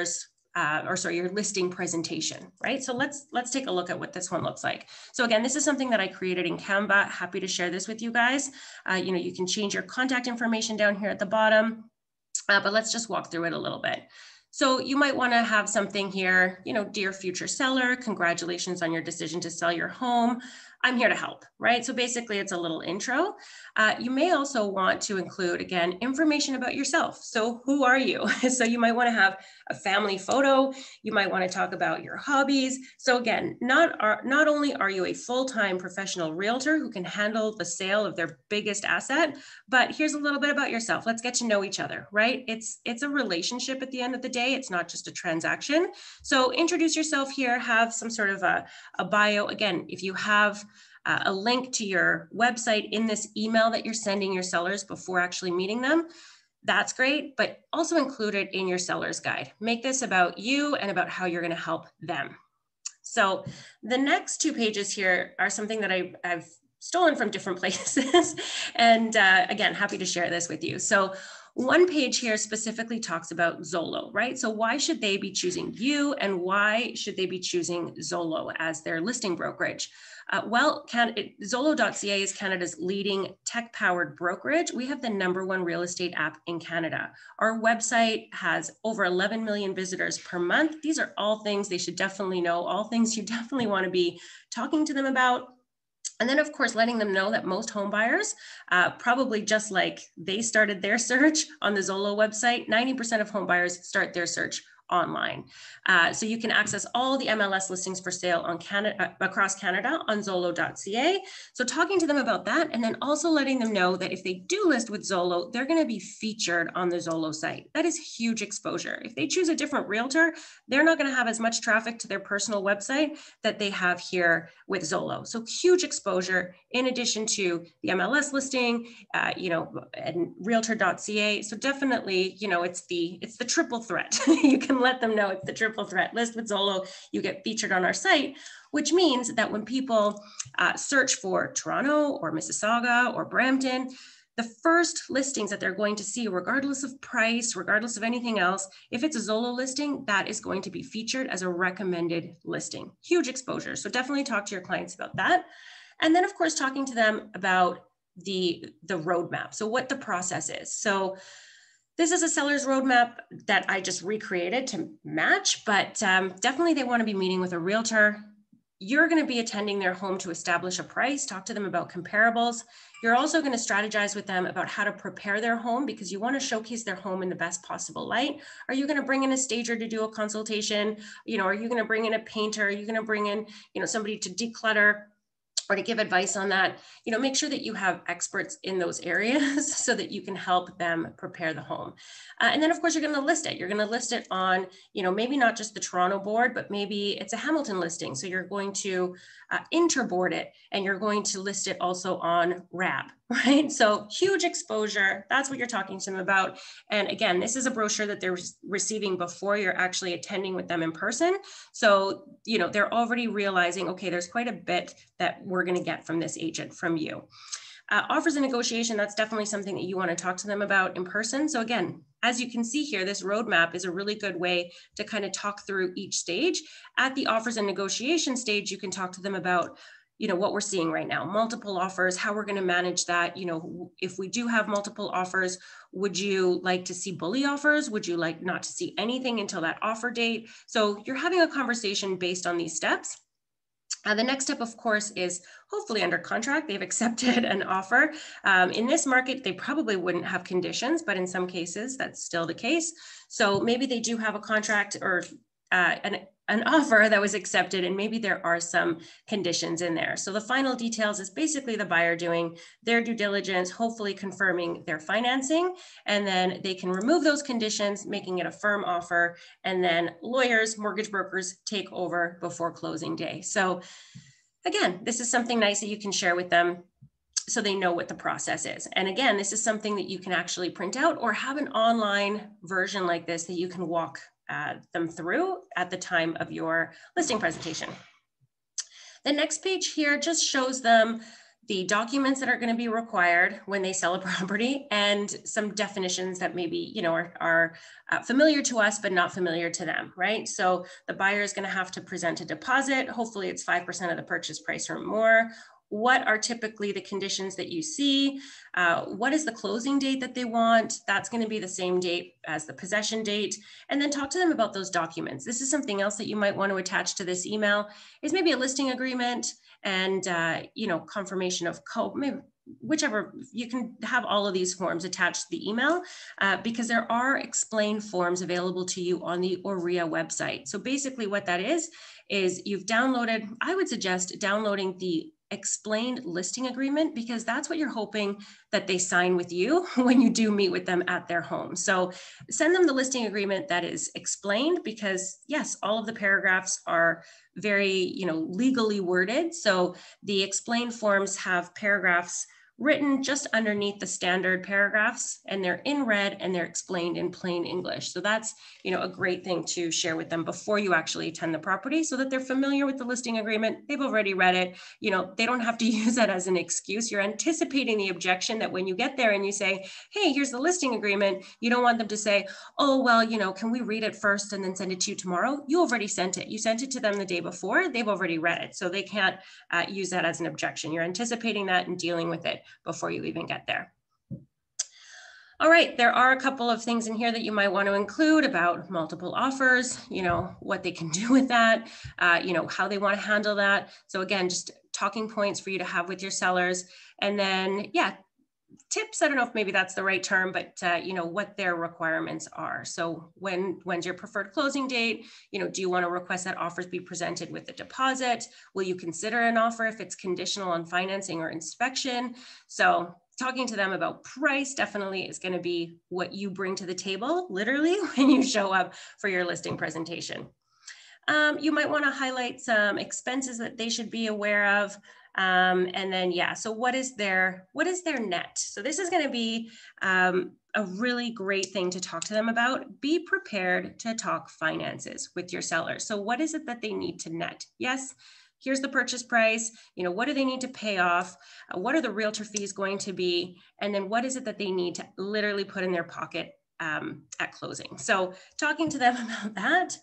uh, or sorry, your listing presentation, right? So let's let's take a look at what this one looks like. So again, this is something that I created in Canva. Happy to share this with you guys. Uh, you know, you can change your contact information down here at the bottom, uh, but let's just walk through it a little bit. So you might want to have something here, you know, dear future seller, congratulations on your decision to sell your home. I'm here to help, right? So basically it's a little intro. Uh, you may also want to include, again, information about yourself. So who are you? So you might want to have a family photo. You might want to talk about your hobbies. So again, not, are, not only are you a full-time professional realtor who can handle the sale of their biggest asset, but here's a little bit about yourself. Let's get to know each other, right? It's, it's a relationship at the end of the day. It's not just a transaction. So introduce yourself here, have some sort of a, a bio. Again, if you have uh, a link to your website in this email that you're sending your sellers before actually meeting them, that's great, but also include it in your seller's guide. Make this about you and about how you're going to help them. So the next two pages here are something that I, I've stolen from different places. And uh, again, happy to share this with you. So one page here specifically talks about Zolo, right? So why should they be choosing you, and why should they be choosing Zolo as their listing brokerage? Uh, well, can, it, Zolo dot C A is Canada's leading tech-powered brokerage. We have the number one real estate app in Canada. Our website has over eleven million visitors per month. These are all things they should definitely know, all things you definitely want to be talking to them about. And then, of course, letting them know that most home buyers, uh, probably just like they started their search on the Zolo website, ninety percent of home buyers start their search online. Uh, so you can access all the M L S listings for sale on Canada, uh, across Canada on Zolo dot C A. So talking to them about that, and then also letting them know that if they do list with Zolo, they're going to be featured on the Zolo site. That is huge exposure. If they choose a different realtor, they're not going to have as much traffic to their personal website that they have here with Zolo. So huge exposure in addition to the M L S listing, uh, you know, and Realtor dot C A. So definitely, you know, it's the it's the triple threat. You can let them know it's the triple threat. List with Zolo, you get featured on our site, which means that when people uh, search for Toronto or Mississauga or Brampton, the first listings that they're going to see, regardless of price, regardless of anything else, if it's a Zolo listing, that is going to be featured as a recommended listing. Huge exposure. So definitely talk to your clients about that. And then, of course, talking to them about the, the roadmap. So what the process is. So this is a seller's roadmap that I just recreated to match, but um, definitely they want to be meeting with a realtor. You're going to be attending their home to establish a price, talk to them about comparables. You're also going to strategize with them about how to prepare their home, because you want to showcase their home in the best possible light. Are you going to bring in a stager to do a consultation? You know, are you going to bring in a painter? Are you going to bring in, you know, somebody to declutter or to give advice on that? You know, make sure that you have experts in those areas so that you can help them prepare the home. Uh, and then of course, you're going to list it. You're going to list it on, you know, maybe not just the Toronto board, but maybe it's a Hamilton listing. So you're going to uh, interboard it, and you're going to list it also on R A B, right? So huge exposure. That's what you're talking to them about. And again, this is a brochure that they're receiving before you're actually attending with them in person. So, you know, they're already realizing, okay, there's quite a bit that we're going to get from this agent, from you. Uh, offers and negotiation, that's definitely something that you want to talk to them about in person. So again, as you can see here, this roadmap is a really good way to kind of talk through each stage. At the offers and negotiation stage, you can talk to them about, you know, what we're seeing right now, multiple offers, how we're going to manage that. You know, if we do have multiple offers, would you like to see bully offers? Would you like not to see anything until that offer date? So you're having a conversation based on these steps. Uh, the next step, of course, is hopefully under contract. They've accepted an offer. Um, in this market, they probably wouldn't have conditions, but in some cases, that's still the case. So maybe they do have a contract or uh, an, an offer that was accepted, and maybe there are some conditions in there. So the final details is basically the buyer doing their due diligence, hopefully confirming their financing, and then they can remove those conditions, making it a firm offer, and then lawyers, mortgage brokers take over before closing day. So again, this is something nice that you can share with them so they know what the process is. And again, this is something that you can actually print out or have an online version like this that you can walk uh, them through at the time of your listing presentation. The next page here just shows them the documents that are going to be required when they sell a property, and some definitions that maybe, you know, are, are uh, familiar to us, but not familiar to them, right? So the buyer is going to have to present a deposit. Hopefully it's five percent of the purchase price or more. What are typically the conditions that you see? Uh, what is the closing date that they want? That's going to be the same date as the possession date. And then talk to them about those documents. This is something else that you might want to attach to this email, is maybe a listing agreement and, uh, you know, confirmation of co, maybe whichever. You can have all of these forms attached to the email uh, because there are explained forms available to you on the O R E A website. So basically what that is, is you've downloaded, I would suggest downloading the explained listing agreement, because that's what you're hoping that they sign with you when you do meet with them at their home. So send them the listing agreement that is explained, because yes, all of the paragraphs are very, you know, legally worded. So the explained forms have paragraphs written just underneath the standard paragraphs, and they're in red and they're explained in plain English. So that's, you know, a great thing to share with them before you actually attend the property, so that they're familiar with the listing agreement. They've already read it. You know, they don't have to use that as an excuse. You're anticipating the objection that when you get there and you say, hey, here's the listing agreement, you don't want them to say, oh, well, you know, can we read it first and then send it to you tomorrow? You already sent it. You sent it to them the day before. They've already read it. So they can't uh, use that as an objection. You're anticipating that and dealing with it before you even get there. All right, there are a couple of things in here that you might want to include about multiple offers, you know, what they can do with that, uh, you know, how they want to handle that. So again, just talking points for you to have with your sellers. And then, yeah, tips, I don't know if maybe that's the right term, but uh, you know, what their requirements are. So when, when's your preferred closing date? You know, do you want to request that offers be presented with a deposit? Will you consider an offer if it's conditional on financing or inspection? So talking to them about price definitely is going to be what you bring to the table, literally, when you show up for your listing presentation. Um, you might want to highlight some expenses that they should be aware of. Um, and then, yeah, so what is their, what is their net? So this is going to be um, a really great thing to talk to them about. Be prepared to talk finances with your sellers. So what is it that they need to net? Yes, here's the purchase price. You know, what do they need to pay off? Uh, what are the realtor fees going to be? And then what is it that they need to literally put in their pocket um, at closing? So talking to them about that.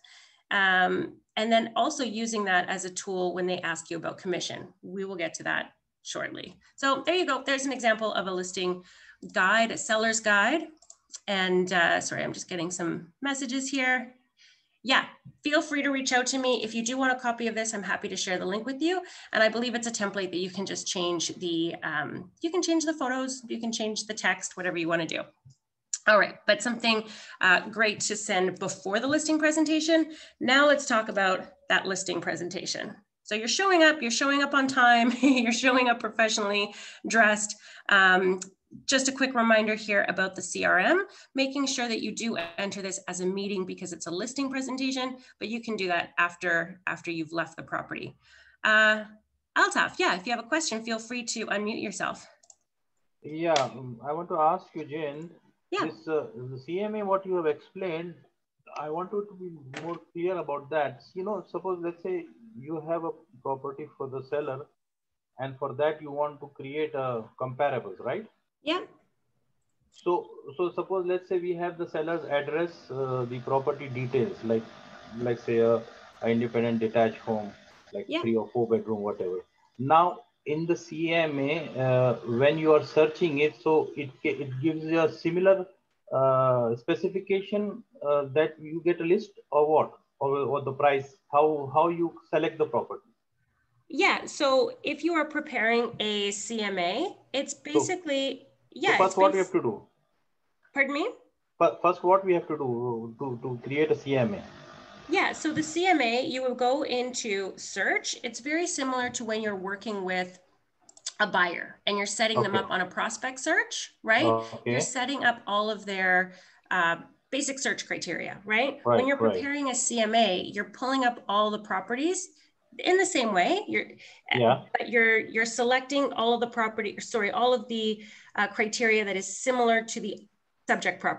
Um, and then also using that as a tool when they ask you about commission. We will get to that shortly. So there you go. There's an example of a listing guide, a seller's guide. And uh, sorry, I'm just getting some messages here. Yeah, feel free to reach out to me. If you do want a copy of this, I'm happy to share the link with you. And I believe it's a template that you can just change the, um, you can change the photos, you can change the text, whatever you want to do. All right, but something uh, great to send before the listing presentation. Now let's talk about that listing presentation. So you're showing up, you're showing up on time, you're showing up professionally dressed. Um, just a quick reminder here about the C R M, making sure that you do enter this as a meeting because it's a listing presentation, but you can do that after, after you've left the property. Uh, Altaf, yeah, if you have a question, feel free to unmute yourself. Yeah, um, I want to ask you, Jane, yeah. this uh, the C M A, what you have explained, I want you to be more clear about that. You know, suppose let's say you have a property for the seller, and for that you want to create a comparables, right? Yeah. So, so suppose let's say we have the seller's address, uh, the property details, like, like say a, a independent detached home, like yeah. three or four bedroom, whatever. Now in the C M A, uh, when you are searching it, so it it gives you a similar uh, specification uh, that you get a list or what, or, or the price, how how you select the property. Yeah, so if you are preparing a C M A, it's basically, so, yeah. So first what we have to do? Pardon me? First, what we have to do to, to create a C M A? Yeah, so the C M A, you will go into search. It's very similar to when you're working with a buyer and you're setting okay. them up on a prospect search, right? Okay. You're setting up all of their uh, basic search criteria, right? right When you're right. preparing a C M A, you're pulling up all the properties in the same way. You're, yeah. but you're you're selecting all of the property, sorry, all of the uh, criteria that is similar to the subject property.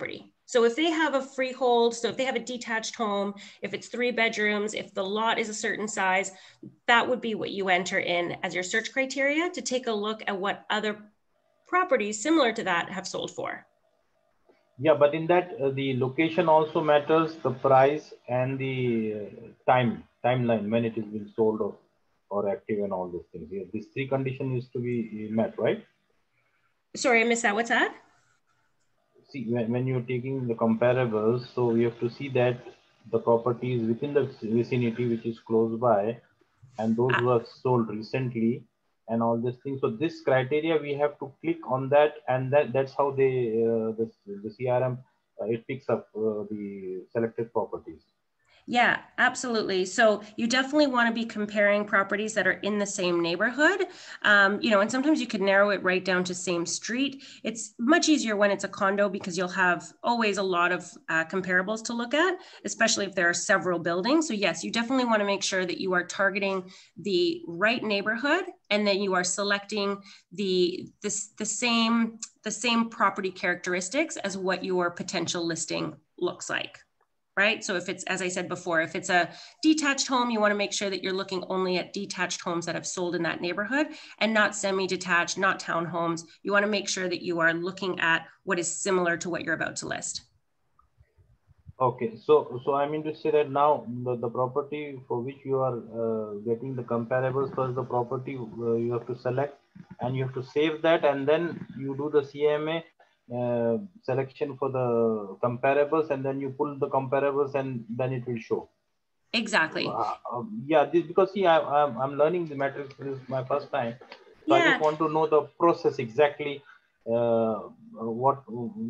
So if they have a freehold, so if they have a detached home, if it's three bedrooms, if the lot is a certain size, that would be what you enter in as your search criteria to take a look at what other properties similar to that have sold for. Yeah, but in that uh, the location also matters, the price and the uh, time timeline when it is being sold or, or active and all those things. Yeah, these three conditions needs to be met, right? Sorry, I missed that. What's that? See, when, when you're taking the comparables, so you have to see that the property is within the vicinity which is close by, and those Ah. who have sold recently and all these things. So this criteria we have to click on that, and that that's how they uh, the, the C R M uh, it picks up uh, the selected properties. Yeah, absolutely. So you definitely want to be comparing properties that are in the same neighborhood. Um, you know, and sometimes you could narrow it right down to same street. It's much easier when it's a condo because you'll have always a lot of uh, comparables to look at, especially if there are several buildings. So yes, you definitely want to make sure that you are targeting the right neighborhood, and then you are selecting the this the same the same property characteristics as what your potential listing looks like. Right? So if it's, as I said before, if it's a detached home, you want to make sure that you're looking only at detached homes that have sold in that neighborhood and not semi-detached, not townhomes. You want to make sure that you are looking at what is similar to what you're about to list. Okay, so so I mean to say that now the, the property for which you are uh, getting the comparables, first the property uh, you have to select and you have to save that, and then you do the C M A uh, selection for the comparables, and then you pull the comparables and then it will show. Exactly. Uh, um, yeah, this, because see, I, I'm, I'm learning the matrix. This is my first time, so Yeah. I just want to know the process exactly. Uh, what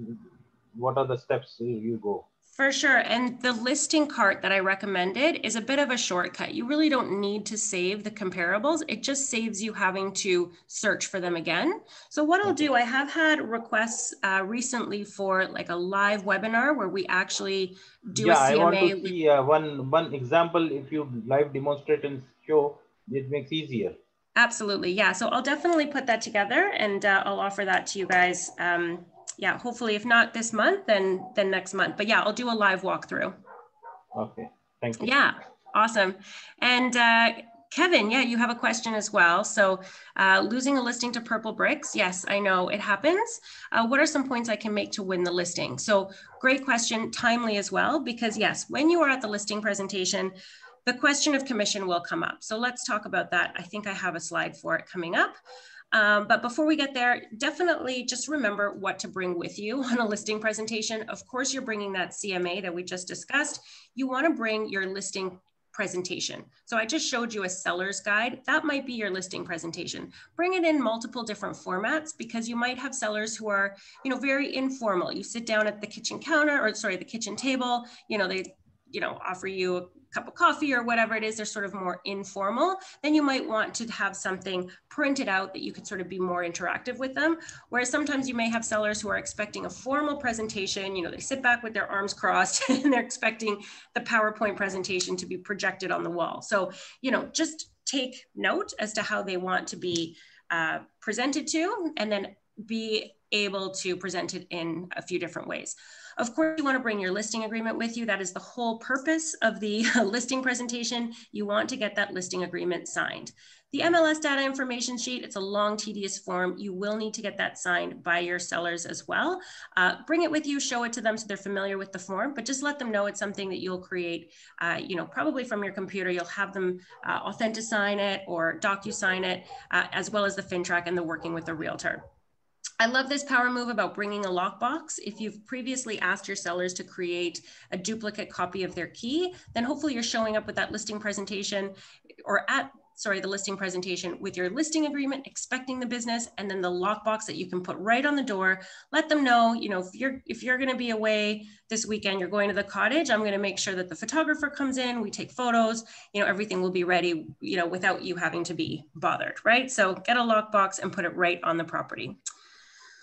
what are the steps you go? For sure. And the listing cart that I recommended is a bit of a shortcut. You really don't need to save the comparables. It just saves you having to search for them again. So what I'll Okay. do, I have had requests uh, recently for like a live webinar where we actually do yeah, a C M A. I want to see uh, one one example. If you live demonstrate and show, it makes easier. Absolutely. Yeah. So I'll definitely put that together, and uh, I'll offer that to you guys. Um, yeah, hopefully if not this month, then then next month. But yeah, I'll do a live walkthrough. Okay. Thank you. Yeah. Awesome. And uh, Kevin, yeah, you have a question as well. So uh, losing a listing to purple bricks. Yes, I know it happens. Uh, what are some points I can make to win the listing? So great question, timely as well, because yes, when you are at the listing presentation, the question of commission will come up. So let's talk about that. I think I have a slide for it coming up. Um, but before we get there, definitely just remember what to bring with you on a listing presentation. Of course, you're bringing that C M A that we just discussed. You want to bring your listing presentation. So I just showed you a seller's guide. That might be your listing presentation. Bring it in multiple different formats because you might have sellers who are, you know, very informal. You sit down at the kitchen counter or sorry, the kitchen table, you know, they, you know, offer you a cup of coffee or whatever it is. They're sort of more informal. Then you might want to have something printed out that you could sort of be more interactive with them. Whereas sometimes you may have sellers who are expecting a formal presentation, you know, they sit back with their arms crossed and they're expecting the PowerPoint presentation to be projected on the wall. So, you know, just take note as to how they want to be uh, presented to, and then be able to present it in a few different ways. Of course, you want to bring your listing agreement with you. That is the whole purpose of the listing presentation. You want to get that listing agreement signed. The M L S data information sheet, it's a long, tedious form. You will need to get that signed by your sellers as well. Uh, bring it with you, show it to them so they're familiar with the form, but just let them know it's something that you'll create, uh, you know, probably from your computer. You'll have them uh, authentic-sign it or docu-sign it, uh, as well as the FinTrack and the working with a realtor. I love this power move about bringing a lockbox. If you've previously asked your sellers to create a duplicate copy of their key, then hopefully you're showing up with that listing presentation or at, sorry, the listing presentation with your listing agreement, expecting the business, and then the lockbox that you can put right on the door. Let them know, you know, if you're, if you're going to be away this weekend, you're going to the cottage, I'm going to make sure that the photographer comes in, we take photos, you know, everything will be ready, you know, without you having to be bothered, right? So get a lockbox and put it right on the property.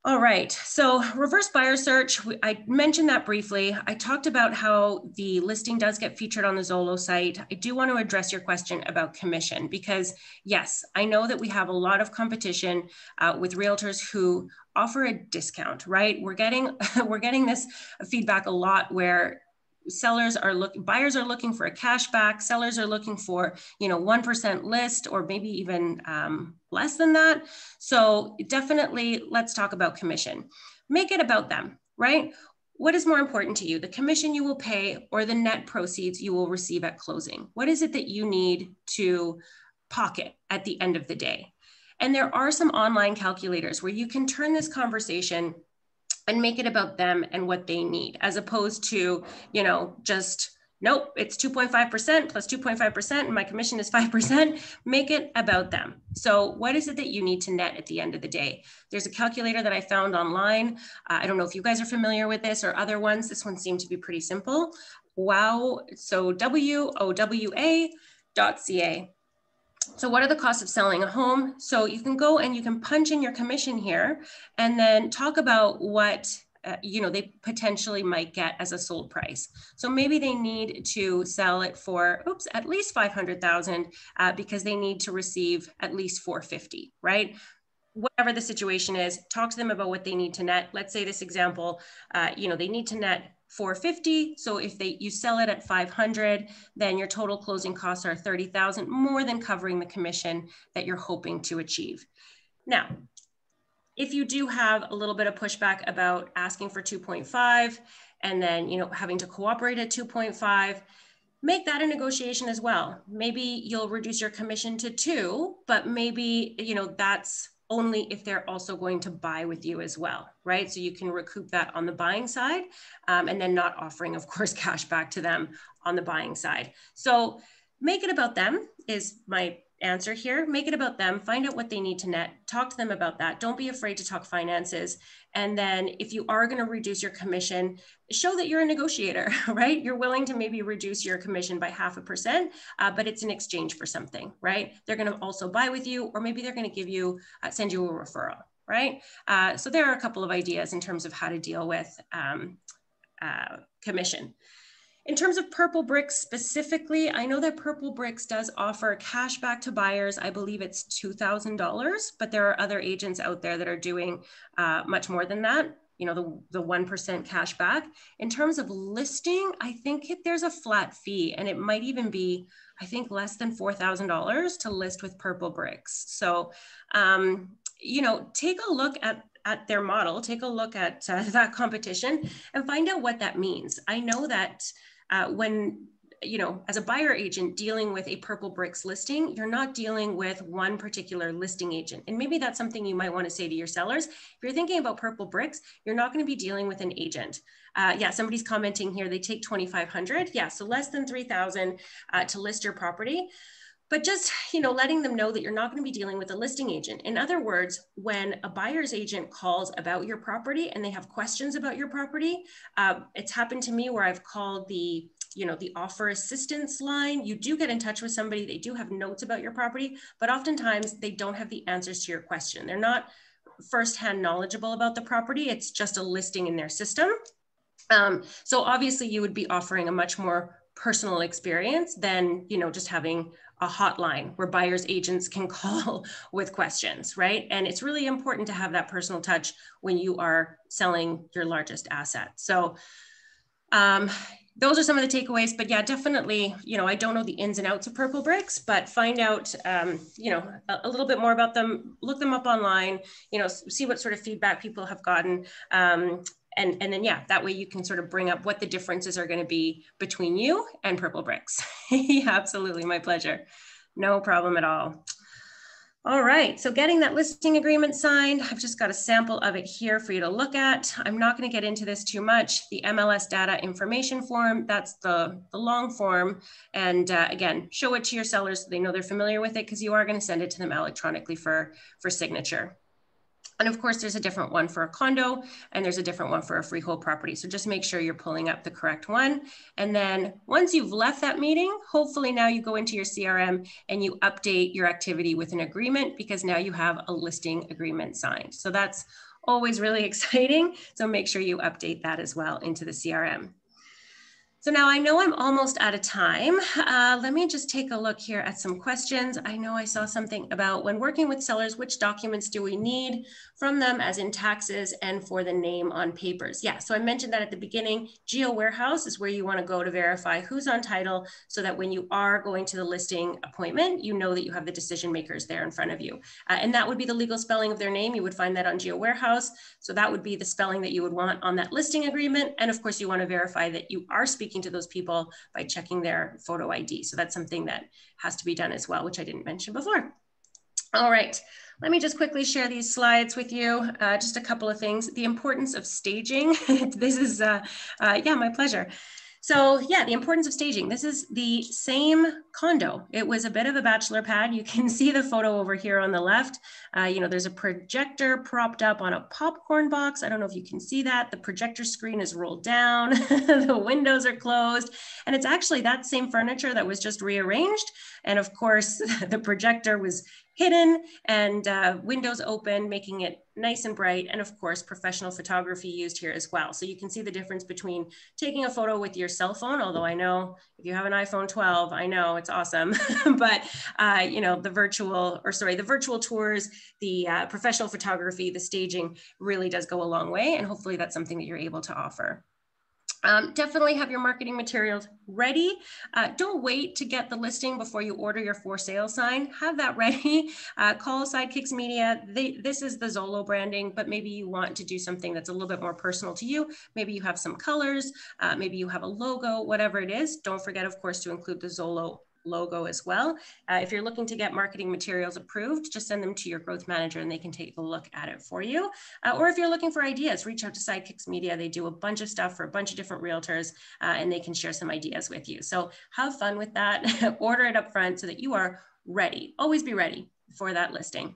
All right, so reverse buyer search, I mentioned that briefly. I talked about how the listing does get featured on the Zolo site. I do want to address your question about commission because yes, I know that we have a lot of competition uh, with realtors who offer a discount, right? We're getting, we're getting this feedback a lot where sellers are looking, buyers are looking for a cashback, sellers are looking for, you know, one percent list or maybe even um, less than that. So definitely let's talk about commission. Make it about them, right? What is more important to you, the commission you will pay or the net proceeds you will receive at closing? What is it that you need to pocket at the end of the day? And there are some online calculators where you can turn this conversation and make it about them and what they need, as opposed to, you know, just, nope, it's two point five percent plus two point five percent and my commission is five percent. Make it about them. So what is it that you need to net at the end of the day? There's a calculator that I found online. Uh, I don't know if you guys are familiar with this or other ones. This one seemed to be pretty simple. Wow, so W O W A dot C A. So what are the costs of selling a home? So you can go and you can punch in your commission here and then talk about what uh, you know, they potentially might get as a sold price. So maybe they need to sell it for, oops, at least five hundred thousand uh, because they need to receive at least four fifty, right? Whatever the situation is, talk to them about what they need to net. Let's say this example, uh, you know, they need to net four fifty. So if they you sell it at five hundred, then your total closing costs are thirty thousand, more than covering the commission that you're hoping to achieve. Now, if you do have a little bit of pushback about asking for two point five and then, you know, having to cooperate at two point five, make that a negotiation as well. Maybe you'll reduce your commission to two, but maybe, you know, that's only if they're also going to buy with you as well, right? So you can recoup that on the buying side um, and then not offering, of course, cash back to them on the buying side. So make it about them is my answer here. Make it about them, find out what they need to net, talk to them about that. Don't be afraid to talk finances. And then if you are going to reduce your commission, show that you're a negotiator, right? You're willing to maybe reduce your commission by half a percent, uh, but it's in exchange for something, right? They're going to also buy with you, or maybe they're going to give you, uh, send you a referral, right? Uh, so there are a couple of ideas in terms of how to deal with um, uh, commission. In terms of Purple Bricks specifically, I know that Purple Bricks does offer cash back to buyers. I believe it's two thousand dollars, but there are other agents out there that are doing uh, much more than that. You know, the, the one percent cash back. In terms of listing, I think it, there's a flat fee and it might even be, I think, less than four thousand dollars to list with Purple Bricks. So, um, you know, take a look at at their model, take a look at uh, that competition and find out what that means. I know that Uh, when, you know, as a buyer agent dealing with a Purple Bricks listing, you're not dealing with one particular listing agent. And maybe that's something you might want to say to your sellers. If you're thinking about Purple Bricks, you're not going to be dealing with an agent. Uh, yeah, somebody's commenting here, they take twenty-five hundred. Yeah, so less than three thousand uh, to list your property. But just, you know, letting them know that you're not going to be dealing with a listing agent. In other words, when a buyer's agent calls about your property and they have questions about your property, uh, it's happened to me where I've called the, you know, the offer assistance line. You do get in touch with somebody, they do have notes about your property, but oftentimes they don't have the answers to your question. They're not firsthand knowledgeable about the property. It's just a listing in their system. Um, so obviously you would be offering a much more personal experience than, you know, just having a hotline where buyers agents can call with questions, right? And it's really important to have that personal touch when you are selling your largest asset. So um, those are some of the takeaways, but yeah, definitely, you know, I don't know the ins and outs of Purple Bricks, but find out, um, you know, a, a little bit more about them, look them up online, you know, see what sort of feedback people have gotten. Um, And, and then, yeah, that way you can sort of bring up what the differences are going to be between you and Purple Bricks. Yeah, absolutely. My pleasure. No problem at all. All right. So getting that listing agreement signed, I've just got a sample of it here for you to look at. I'm not going to get into this too much. The M L S data information form, that's the, the long form. And uh, again, show it to your sellers so they know they're familiar with it, because you are going to send it to them electronically for, for signature. And of course, there's a different one for a condo and there's a different one for a freehold property. So just make sure you're pulling up the correct one. And then once you've left that meeting, hopefully now you go into your C R M and you update your activity with an agreement, because now you have a listing agreement signed. So that's always really exciting. So make sure you update that as well into the C R M. So now I know I'm almost out of time. Uh, let me just take a look here at some questions. I know I saw something about when working with sellers, which documents do we need from them, as in taxes and for the name on papers? Yeah, so I mentioned that at the beginning. Geo Warehouse is where you want to go to verify who's on title, so that when you are going to the listing appointment, you know that you have the decision makers there in front of you. Uh, and that would be the legal spelling of their name. You would find that on Geo Warehouse. So that would be the spelling that you would want on that listing agreement. And of course, you want to verify that you are speaking to those people by checking their photo I D. So that's something that has to be done as well, which I didn't mention before. All right, let me just quickly share these slides with you. Uh, just a couple of things. The importance of staging. This is, uh, uh, yeah, my pleasure. So yeah, the importance of staging. This is the same condo. It was a bit of a bachelor pad. You can see the photo over here on the left. Uh, you know, there's a projector propped up on a popcorn box. I don't know if you can see that. The projector screen is rolled down. The windows are closed. And it's actually that same furniture that was just rearranged. And of course, the projector was hidden and uh, windows open, making it nice and bright. And of course, professional photography used here as well. So you can see the difference between taking a photo with your cell phone, although I know if you have an iPhone twelve, I know it's awesome, but uh, you know, the virtual, or sorry, the virtual tours, the uh, professional photography, the staging really does go a long way. And hopefully that's something that you're able to offer. Um, definitely have your marketing materials ready. Uh, don't wait to get the listing before you order your for sale sign. Have that ready. Uh, call Sidekicks Media. They, this is the Zolo branding, but maybe you want to do something that's a little bit more personal to you. Maybe you have some colors, uh, maybe you have a logo, whatever it is. Don't forget, of course, to include the Zolo logo as well. Uh, if you're looking to get marketing materials approved, just send them to your growth manager and they can take a look at it for you. Uh, or if you're looking for ideas, reach out to Sidekicks Media. They do a bunch of stuff for a bunch of different realtors uh, and they can share some ideas with you. So have fun with that. Order it up front so that you are ready. Always be ready for that listing.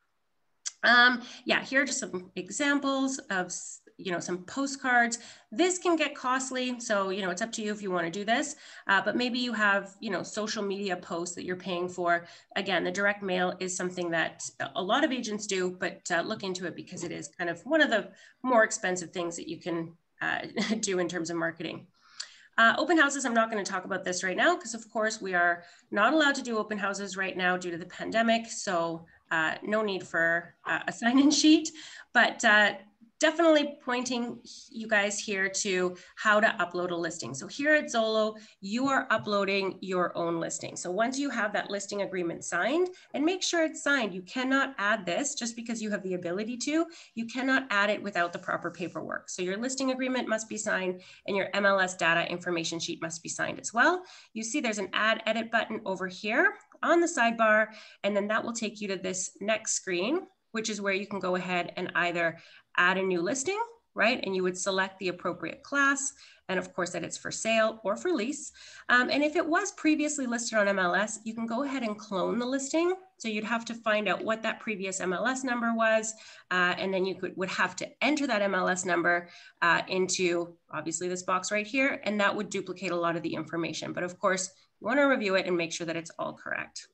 Um, yeah, here are just some examples of, you know, some postcards. This can get costly. So, you know, it's up to you if you want to do this, uh, but maybe you have, you know, social media posts that you're paying for. Again, the direct mail is something that a lot of agents do, but uh, look into it because it is kind of one of the more expensive things that you can uh, do in terms of marketing. Uh, open houses, I'm not going to talk about this right now because of course we are not allowed to do open houses right now due to the pandemic. So uh, no need for uh, a sign-in sheet, but uh, definitely pointing you guys here to how to upload a listing. So here at Zolo, you are uploading your own listing. So once you have that listing agreement signed, and make sure it's signed, you cannot add this just because you have the ability to, you cannot add it without the proper paperwork. So your listing agreement must be signed and your M L S data information sheet must be signed as well. You see there's an add edit button over here on the sidebar, and then that will take you to this next screen, which is where you can go ahead and either add a new listing, right? And you would select the appropriate class. And of course that it's for sale or for lease. Um, and if it was previously listed on M L S, you can go ahead and clone the listing. So you'd have to find out what that previous M L S number was. Uh, and then you could, would have to enter that M L S number uh, into obviously this box right here. And that would duplicate a lot of the information. But of course, you want to review it and make sure that it's all correct.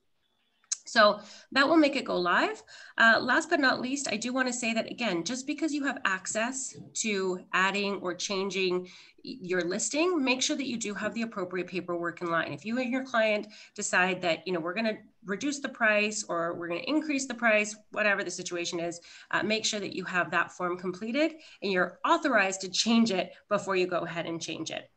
So that will make it go live. Uh, last but not least, I do want to say that again, just because you have access to adding or changing your listing, make sure that you do have the appropriate paperwork in line. If you and your client decide that, you know, we're going to reduce the price or we're going to increase the price, whatever the situation is, uh, make sure that you have that form completed and you're authorized to change it before you go ahead and change it.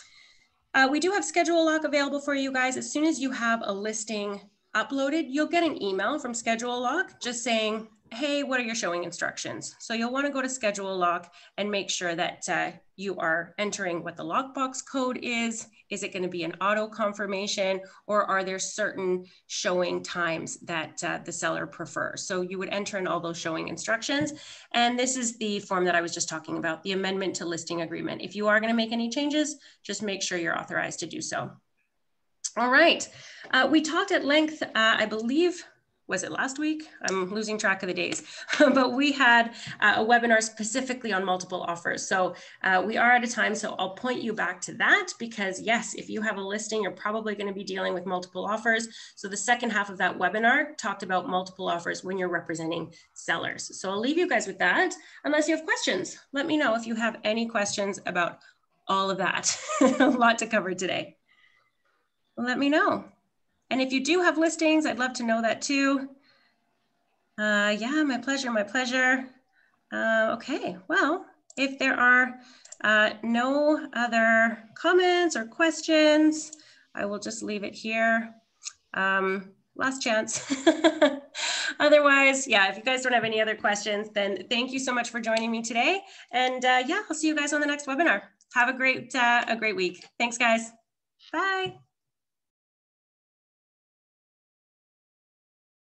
Uh, we do have Schedule Lock available for you guys. As soon as you have a listing uploaded, you'll get an email from Schedule Lock just saying, hey, what are your showing instructions? So you'll want to go to Schedule Lock and make sure that uh, you are entering what the lockbox code is. Is it going to be an auto confirmation, or are there certain showing times that uh, the seller prefers? So you would enter in all those showing instructions. And this is the form that I was just talking about, the amendment to listing agreement. If you are going to make any changes, just make sure you're authorized to do so. All right, uh, we talked at length, uh, I believe, was it last week? I'm losing track of the days, but we had uh, a webinar specifically on multiple offers. So uh, we are at a time, so I'll point you back to that because yes, if you have a listing, you're probably going to be dealing with multiple offers. So the second half of that webinar talked about multiple offers when you're representing sellers. So I'll leave you guys with that. Unless you have questions, let me know if you have any questions about all of that. A lot to cover today. Let me know. And if you do have listings, I'd love to know that too. Uh, yeah, my pleasure, my pleasure. Uh, okay, well, if there are uh, no other comments or questions, I will just leave it here. Um, last chance. Otherwise, yeah, if you guys don't have any other questions, then thank you so much for joining me today. And uh, yeah, I'll see you guys on the next webinar. Have a great, uh, a great week. Thanks, guys. Bye.